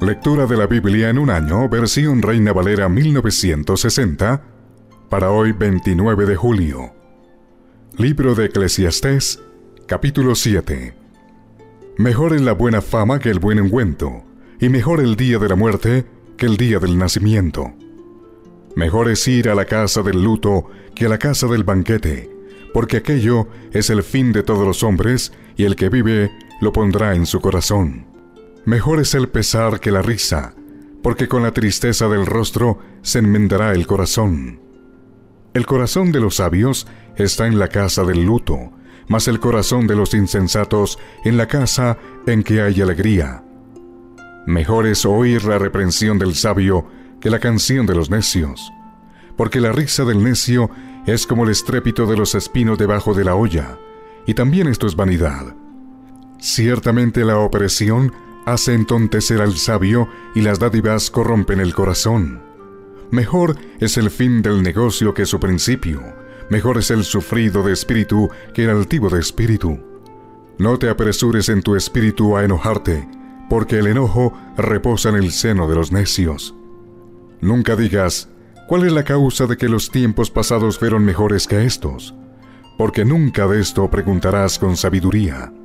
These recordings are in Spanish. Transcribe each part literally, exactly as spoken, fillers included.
Lectura de la Biblia en un año, versión Reina Valera mil novecientos sesenta, para hoy veintinueve de julio. Libro de Eclesiastés, capítulo siete. Mejor es la buena fama que el buen ungüento, y mejor el día de la muerte que el día del nacimiento. Mejor es ir a la casa del luto que a la casa del banquete, porque aquello es el fin de todos los hombres, y el que vive lo pondrá en su corazón. Mejor es el pesar que la risa, porque con la tristeza del rostro se enmendará el corazón. El corazón de los sabios está en la casa del luto, mas el corazón de los insensatos en la casa en que hay alegría. Mejor es oír la reprensión del sabio que la canción de los necios, porque la risa del necio es como el estrépito de los espinos debajo de la olla, y también esto es vanidad. Ciertamente la opresión hace entontecer al sabio, y las dádivas corrompen el corazón. Mejor es el fin del negocio que su principio, mejor es el sufrido de espíritu que el altivo de espíritu. No te apresures en tu espíritu a enojarte, porque el enojo reposa en el seno de los necios. Nunca digas, ¿cuál es la causa de que los tiempos pasados fueron mejores que estos? Porque nunca de esto preguntarás con sabiduría.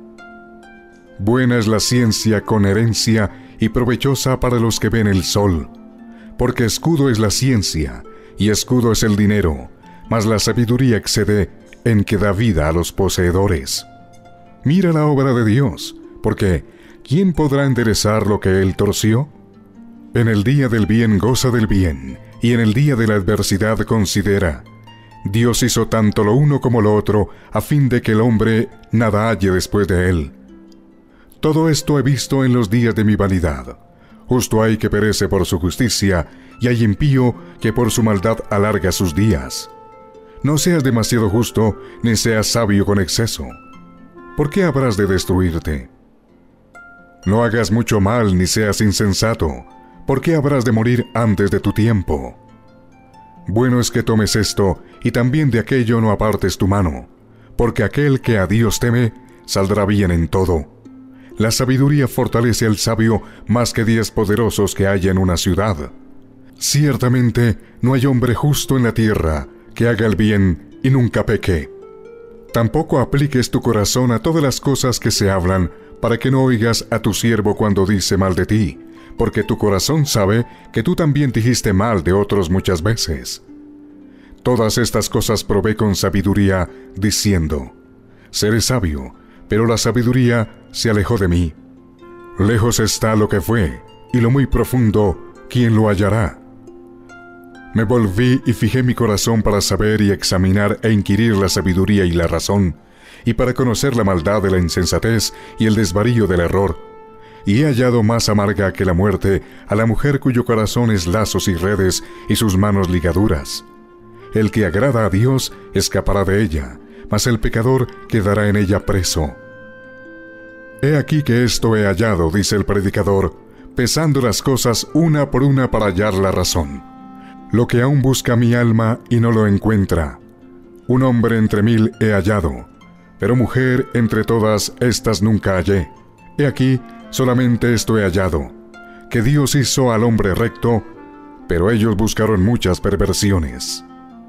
Buena es la ciencia con herencia y provechosa para los que ven el sol, porque escudo es la ciencia y escudo es el dinero, mas la sabiduría excede en que da vida a los poseedores. Mira la obra de Dios, porque ¿quién podrá enderezar lo que él torció? En el día del bien goza del bien, y en el día de la adversidad considera. Dios hizo tanto lo uno como lo otro, a fin de que el hombre nada halle después de él. Todo esto he visto en los días de mi vanidad. Justo hay que perece por su justicia, y hay impío que por su maldad alarga sus días. No seas demasiado justo, ni seas sabio con exceso. ¿Por qué habrás de destruirte? No hagas mucho mal, ni seas insensato. ¿Por qué habrás de morir antes de tu tiempo? Bueno es que tomes esto, y también de aquello no apartes tu mano, porque aquel que a Dios teme, saldrá bien en todo. La sabiduría fortalece al sabio más que diez poderosos que haya en una ciudad. Ciertamente no hay hombre justo en la tierra que haga el bien y nunca peque. Tampoco apliques tu corazón a todas las cosas que se hablan, para que no oigas a tu siervo cuando dice mal de ti, porque tu corazón sabe que tú también dijiste mal de otros muchas veces. Todas estas cosas probé con sabiduría, diciendo, seré sabio, pero la sabiduría se alejó de mí. Lejos está lo que fue, y lo muy profundo, ¿quién lo hallará? Me volví y fijé mi corazón para saber y examinar e inquirir la sabiduría y la razón, y para conocer la maldad de la insensatez y el desvarío del error. Y he hallado más amarga que la muerte a la mujer cuyo corazón es lazos y redes y sus manos ligaduras. El que agrada a Dios escapará de ella, mas el pecador quedará en ella preso. He aquí que esto he hallado, dice el predicador, pesando las cosas una por una para hallar la razón. Lo que aún busca mi alma y no lo encuentra. Un hombre entre mil he hallado, pero mujer entre todas estas nunca hallé. He aquí, solamente esto he hallado, que Dios hizo al hombre recto, pero ellos buscaron muchas perversiones.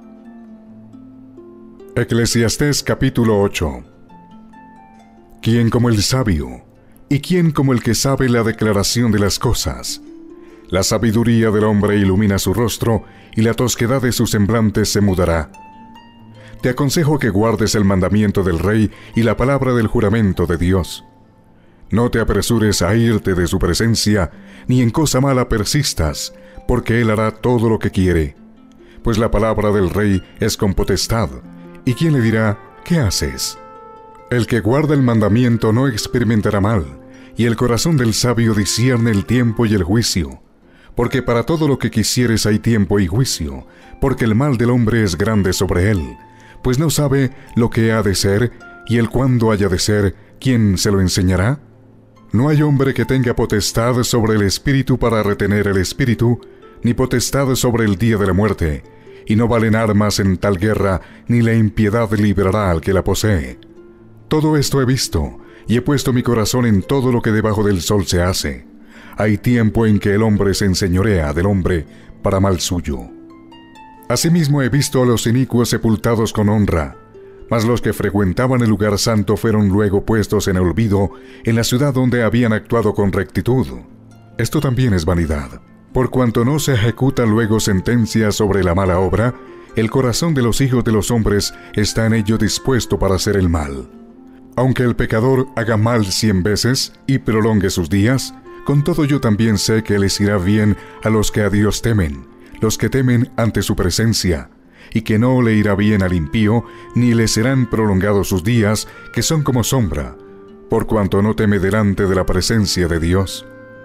Eclesiastés capítulo ocho. ¿Quién como el sabio? ¿Y quién como el que sabe la declaración de las cosas? La sabiduría del hombre ilumina su rostro, y la tosquedad de su semblante se mudará. Te aconsejo que guardes el mandamiento del rey y la palabra del juramento de Dios. No te apresures a irte de su presencia, ni en cosa mala persistas, porque él hará todo lo que quiere. Pues la palabra del rey es con potestad, ¿y quién le dirá, ¿qué haces? El que guarda el mandamiento no experimentará mal, y el corazón del sabio discierne el tiempo y el juicio. Porque para todo lo que quisieres hay tiempo y juicio, porque el mal del hombre es grande sobre él, pues no sabe lo que ha de ser, y el cuándo haya de ser, ¿quién se lo enseñará? No hay hombre que tenga potestad sobre el espíritu para retener el espíritu, ni potestad sobre el día de la muerte, y no valen armas en tal guerra, ni la impiedad librará al que la posee. Todo esto he visto, y he puesto mi corazón en todo lo que debajo del sol se hace. hay tiempo en que el hombre se enseñorea del hombre para mal suyo. Asimismo he visto a los inicuos sepultados con honra, mas los que frecuentaban el lugar santo fueron luego puestos en olvido en la ciudad donde habían actuado con rectitud. Esto también es vanidad. Por cuanto no se ejecuta luego sentencia sobre la mala obra, el corazón de los hijos de los hombres está en ello dispuesto para hacer el mal. Aunque el pecador haga mal cien veces y prolongue sus días, con todo yo también sé que les irá bien a los que a Dios temen, los que temen ante su presencia, y que no le irá bien al impío, ni le serán prolongados sus días, que son como sombra, por cuanto no teme delante de la presencia de Dios.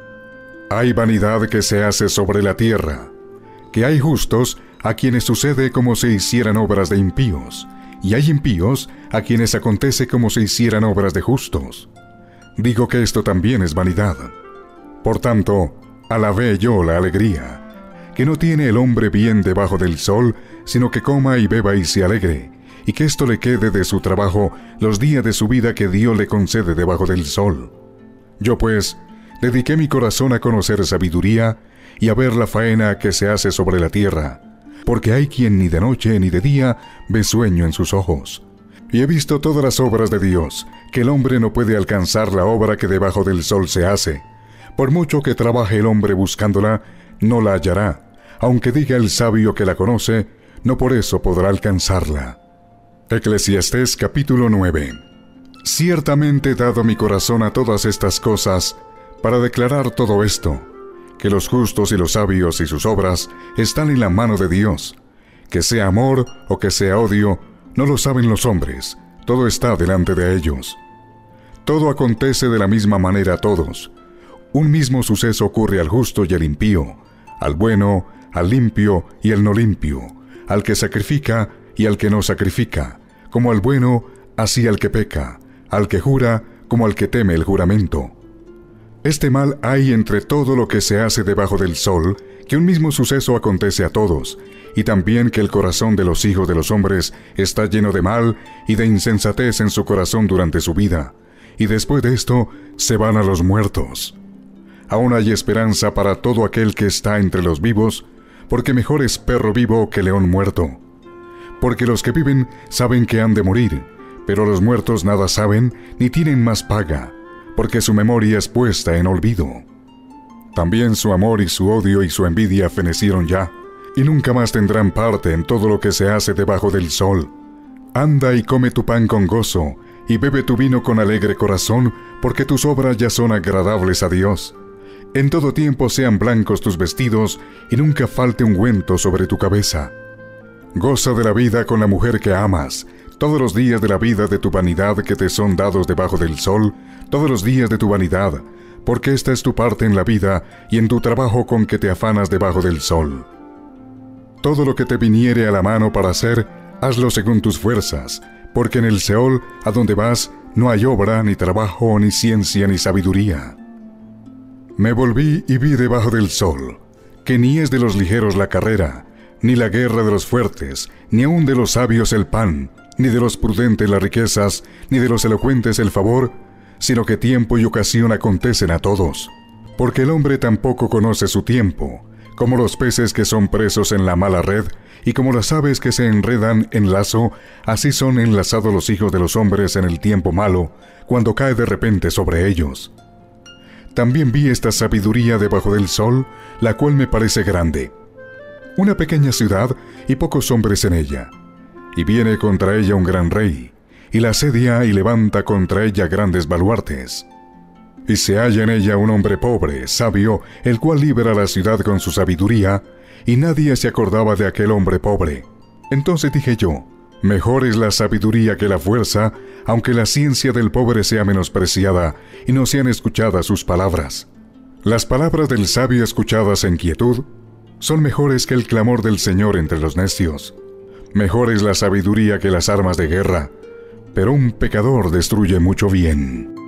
Hay vanidad que se hace sobre la tierra, que hay justos a quienes sucede como si hicieran obras de impíos, y hay impíos a quienes acontece como si hicieran obras de justos. Digo que esto también es vanidad. Por tanto, alabé yo la alegría, que no tiene el hombre bien debajo del sol, sino que coma y beba y se alegre, y que esto le quede de su trabajo los días de su vida que Dios le concede debajo del sol. Yo pues dediqué mi corazón a conocer sabiduría y a ver la faena que se hace sobre la tierra, porque hay quien ni de noche ni de día ve sueño en sus ojos. Y he visto todas las obras de Dios, que el hombre no puede alcanzar la obra que debajo del sol se hace. Por mucho que trabaje el hombre buscándola, no la hallará. Aunque diga el sabio que la conoce, no por eso podrá alcanzarla. Eclesiastés capítulo nueve. Ciertamente he dado mi corazón a todas estas cosas, para declarar todo esto, que los justos y los sabios y sus obras están en la mano de Dios. Que sea amor o que sea odio, no lo saben los hombres, todo está delante de ellos. Todo acontece de la misma manera a todos. Un mismo suceso ocurre al justo y al impío, al bueno, al limpio y al no limpio, al que sacrifica y al que no sacrifica, como al bueno, así al que peca, al que jura, como al que teme el juramento. Este mal hay entre todo lo que se hace debajo del sol, que un mismo suceso acontece a todos, y también que el corazón de los hijos de los hombres está lleno de mal y de insensatez en su corazón durante su vida, y después de esto se van a los muertos. Aún hay esperanza para todo aquel que está entre los vivos, porque mejor es perro vivo que león muerto. Porque los que viven saben que han de morir, pero los muertos nada saben ni tienen más paga, porque su memoria es puesta en olvido. También su amor y su odio y su envidia fenecieron ya, y nunca más tendrán parte en todo lo que se hace debajo del sol. Anda y come tu pan con gozo, y bebe tu vino con alegre corazón, porque tus obras ya son agradables a Dios. En todo tiempo sean blancos tus vestidos, y nunca falte ungüento sobre tu cabeza. Goza de la vida con la mujer que amas, todos los días de la vida de tu vanidad que te son dados debajo del sol, todos los días de tu vanidad, porque esta es tu parte en la vida y en tu trabajo con que te afanas debajo del sol. Todo lo que te viniere a la mano para hacer, hazlo según tus fuerzas, porque en el Seol, a donde vas, no hay obra, ni trabajo, ni ciencia, ni sabiduría. Me volví y vi debajo del sol, que ni es de los ligeros la carrera, ni la guerra de los fuertes, ni aun de los sabios el pan, ni de los prudentes las riquezas, ni de los elocuentes el favor, sino que tiempo y ocasión acontecen a todos. Porque el hombre tampoco conoce su tiempo, como los peces que son presos en la mala red, y como las aves que se enredan en lazo, así son enlazados los hijos de los hombres en el tiempo malo, cuando cae de repente sobre ellos. También vi esta sabiduría debajo del sol, la cual me parece grande. Una pequeña ciudad y pocos hombres en ella. Y viene contra ella un gran rey, y la asedia y levanta contra ella grandes baluartes. Y se halla en ella un hombre pobre, sabio, el cual libera la ciudad con su sabiduría, y nadie se acordaba de aquel hombre pobre. Entonces dije yo, mejor es la sabiduría que la fuerza, aunque la ciencia del pobre sea menospreciada, y no sean escuchadas sus palabras. Las palabras del sabio escuchadas en quietud, son mejores que el clamor del Señor entre los necios. Mejor es la sabiduría que las armas de guerra, pero un pecador destruye mucho bien.